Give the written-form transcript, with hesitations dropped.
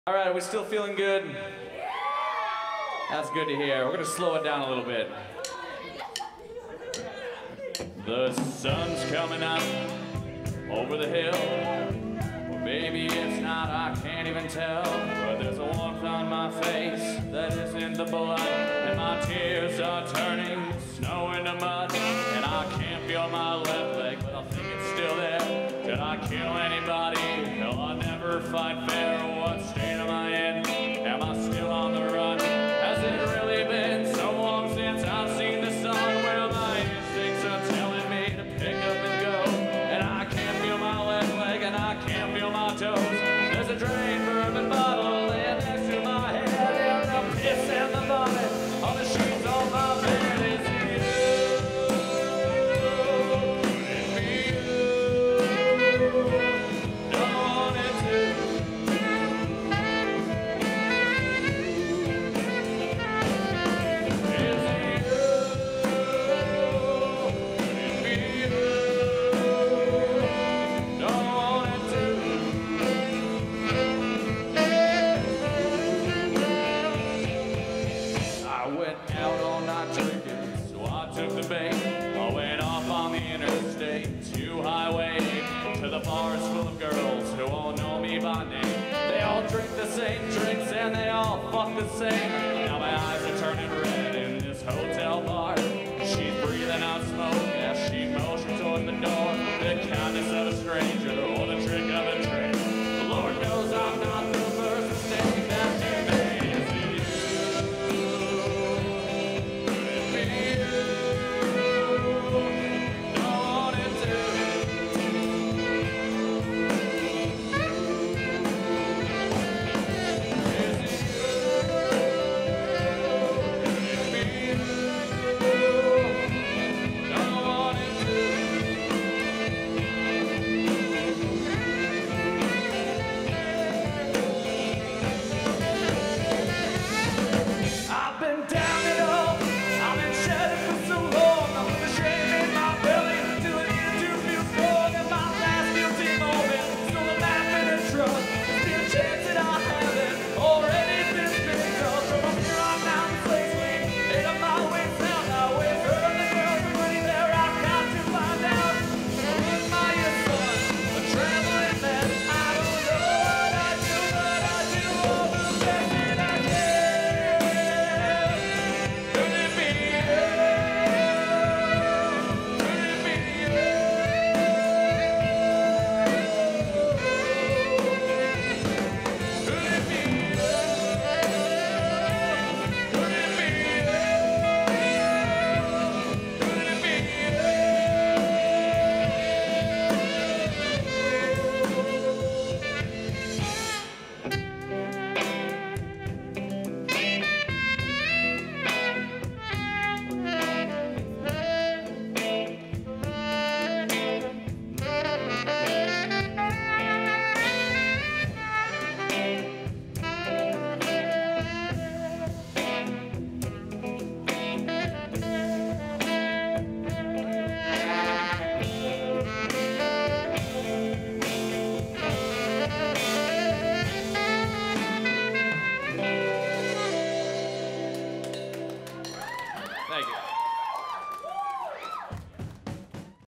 All right, are we still feeling good? That's good to hear. We're gonna slow it down a little bit. The sun's coming up over the hill. Well, maybe it's not, I can't even tell. But there's a warmth on my face that isn't the blood. And my tears are turning snow into mud. And I can't feel my left leg, but I think it's still there. Did I kill anybody? No, I never fight fair. What state am I in? Am I still on the run? Has it really been so long since I've seen the sun? Well, my instincts are telling me to pick up and go. And I can't feel my left leg and I can't feel my toes. There's a drained bourbon bottle laying next to my head. And the piss and the vomit on the sheets on my bed. I went off on the interstate, to highway, to the bars full of girls who all know me by name. They all drink the same drinks and they all fuck the same. Now my eyes are turning red in this hotel bar. She's breathing out smoke as she motions toward the door.